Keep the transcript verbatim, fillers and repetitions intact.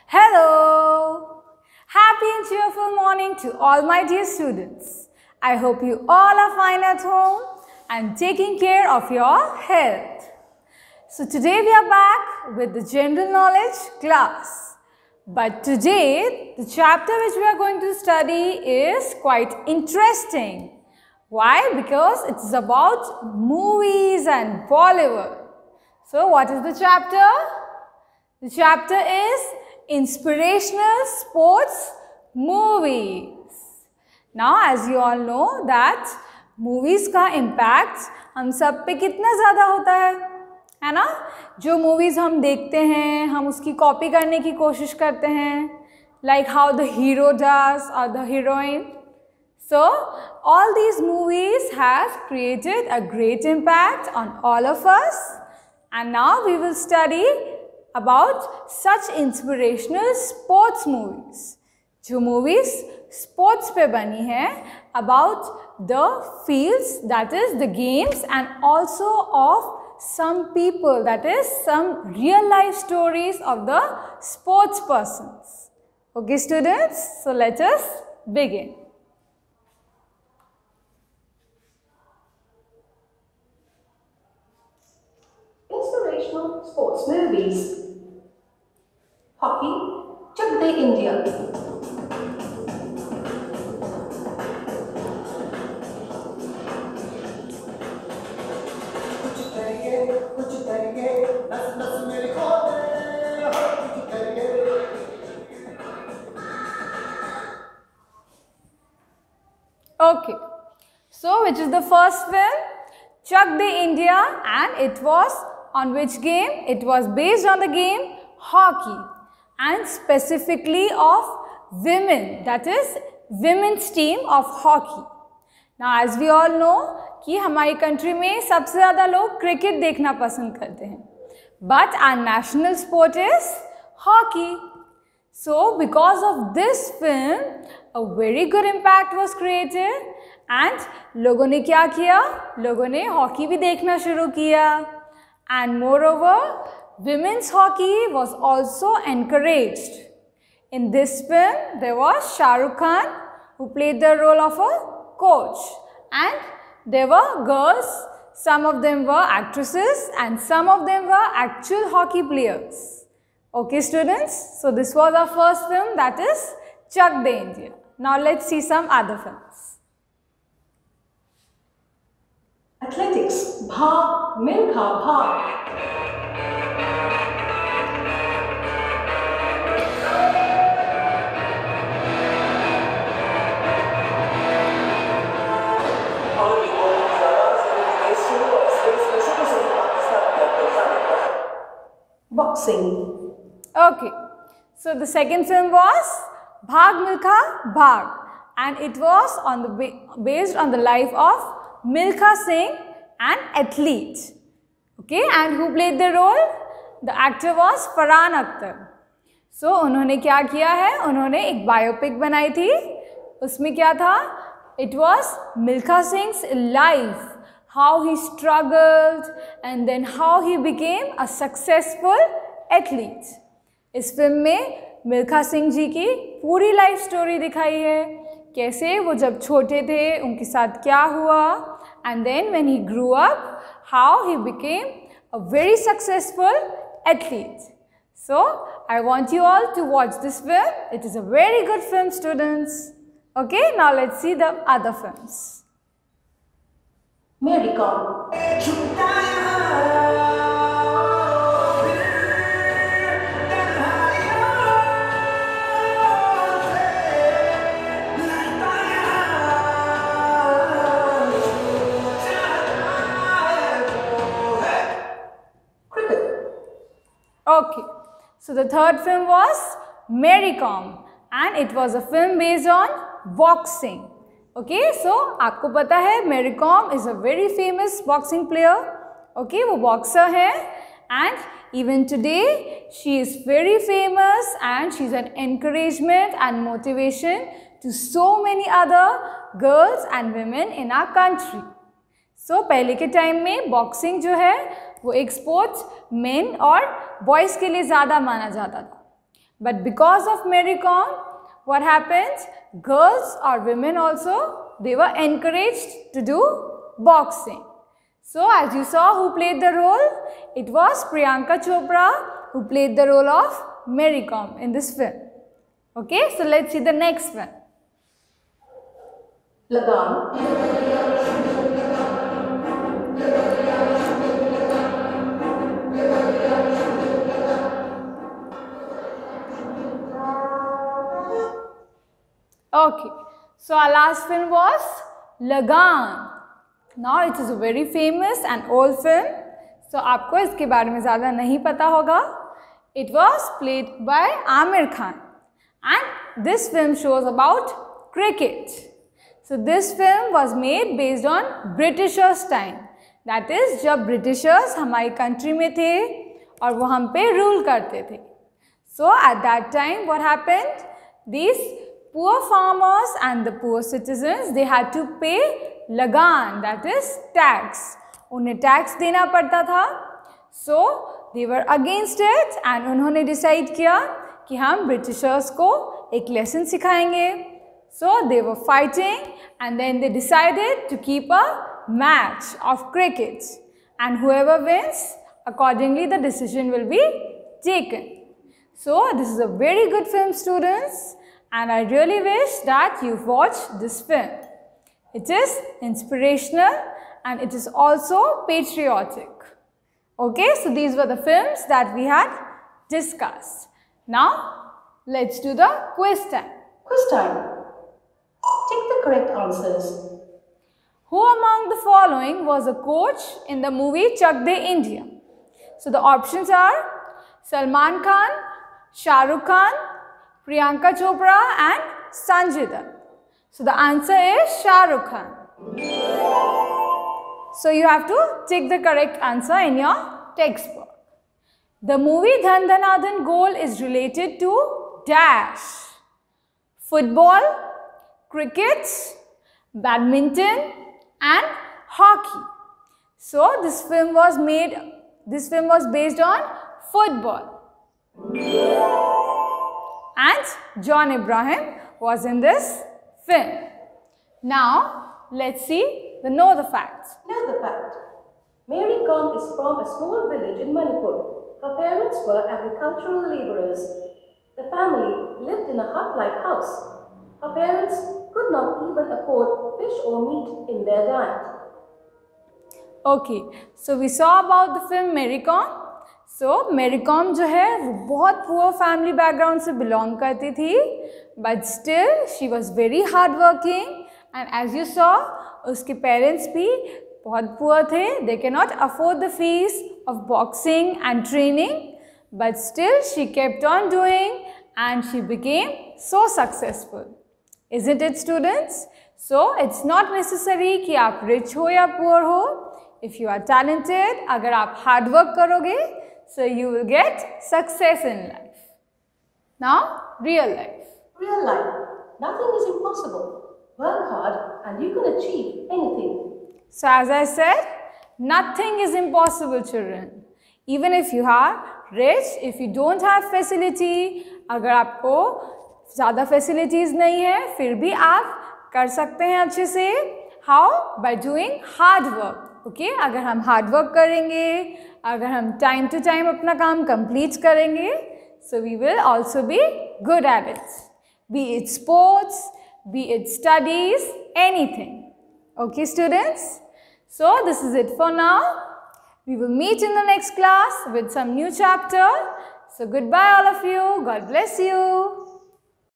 Hello! Happy and cheerful morning to all my dear students. I hope you all are fine at home and taking care of your health. So today we are back with the general knowledge class. But today the chapter which we are going to study is quite interesting. Why? Because it is about movies and Bollywood. So what is the chapter? The chapter is Inspirational Sports Movies. Now as you all know that movies का impact हम सब पे कितना ज़्यादा होता है, है ना? जो movies हम देखते हैं हम उसकी copy करने की कोशिश करते हैं, like how the hero does or the heroine. So all these movies have created a great impact on all of us, and now we will study about such inspirational sports movies. जो movies sports पे बनी है, about the fields, that is the games, and also of some people, that is some real life stories of the sports persons. Okay students, so let us begin. Inspirational sports movies. Hockey, Chak De India. Okay, so which is the first film? Chak De India, and it was on which game? It was based on the game hockey, and specifically of women, that is women's team of hockey. Now as we all know कि हमारी country में सबसे ज़्यादा लोग cricket देखना पसंद करते हैं, but our national sport is hockey. So because of this film, a very good impact was created, and लोगों ने क्या किया? लोगों ने hockey भी देखना शुरू किया, and moreover women's hockey was also encouraged. In this film, there was Shah Rukh Khan who played the role of a coach, and there were girls, some of them were actresses and some of them were actual hockey players. Okay students, so this was our first film, that is Chak De India. Now let's see some other films. Athletics, Bhaag Milkha Bhaag. Boxing. Okay, so the second film was Bhaag Milkha Bhaag, and it was on the ba based on the life of Milkha Singh, an athlete. Okay, and who played the role? The actor was Farhan Akhtar. So उन्होंने क्या किया है? उन्होंने एक biopic बनाई थी. उसमें क्या था? It was Milkha Singh's life, how he struggled and then how he became a successful athlete. इस फिल्म में मिल्खा सिंह जी की पूरी लाइफ स्टोरी दिखाई है, कैसे वो जब छोटे थे उनके साथ क्या हुआ, and then when he grew up, how he became a very successful athlete. So I want you all to watch this film. It is a very good film, students. Okay, now let's see the other films. Mary Kom. Okay, so the third film was Mary Kom, and it was a film based on boxing. Okay, so आपको पता है Mary Kom is a very famous boxing player. Okay, वो boxer है, and even today she is very famous and she is an encouragement and motivation to so many other girls and women in our country. So पहले के time में boxing जो है वो एक sports main और बॉयज़ के लिए ज़्यादा माना जाता था, But because of Mary Kom, what happens? Girls or women also, they were encouraged to do boxing. So as you saw, who played the role? It was Priyanka Chopra who played the role of Mary Kom in this film. Okay, so let's see the next one. Lagan. Okay, so our last film was Lagan. Now it is a very famous and old film. So आपको इसके बारे में ज़्यादा नहीं पता होगा. It was played by Aamir Khan, and this film shows about cricket. So this film was made based on Britishers time. That is, जब Britishers हमारी country में थे और वो हम पे rule करते थे. So at that time, what happened? These poor farmers and the poor citizens, they had to pay lagan, that is tax. उन्हें tax देना पड़ता था. So they were against it and उन्होंने decide किया कि हम Britishers को एक lesson सिखाएंगे. So they were fighting and then they decided to keep a match of cricket, and whoever wins, accordingly the decision will be taken. So this is a very good film, students, and I really wish that you watch this film. It is inspirational and it is also patriotic. Okay, so these were the films that we had discussed. Now let's do the quiz time. Quiz time. Take the correct answers. Who among the following was a coach in the movie Chak De India? So the options are Salman Khan, Shah Rukh Khan, Priyanka Chopra and Sanjay Dutt. So the answer is Shah Rukh Khan. So you have to tick the correct answer in your textbook. The movie Dhan Dhana Dhan Goal is related to dash: football, cricket, badminton and hockey. So this film was made, this film was based on football. And John Abraham was in this film. Now let's see the know the facts. Know the fact. Mary Kom is from a small village in Manipur. Her parents were agricultural laborers. The family lived in a hut-like house. Her parents could not even afford fish or meat in their diet. Okay, so we saw about the film Mary Kom. So Mary Kom जो है वो बहुत poor family background से belong करती थी, but still she was very hard working, and as you saw उसके parents भी बहुत poor थे. They cannot afford the fees of boxing and training, but still she kept on doing and she became so successful. Isn't it, students? So it's not necessary कि आप rich हो या poor हो. If you are talented, अगर आप hard work करोगे, so you will get success in life. Now, real life. Real life. Nothing is impossible. Work hard and you can achieve anything. So as I said, nothing is impossible, children. Even if you are rich, if you don't have facility, अगर आपको ज़्यादा facilities नहीं है, फिर भी आप कर सकते हैं अच्छे से. How? By doing hard work. Okay? अगर हम hard work करेंगे, अगर हम time to time अपना काम complete करेंगे, so we will also be good at it. Be it sports, be it studies, anything. Okay, students? So this is it for now. We will meet in the next class with some new chapter. So goodbye all of you. God bless you.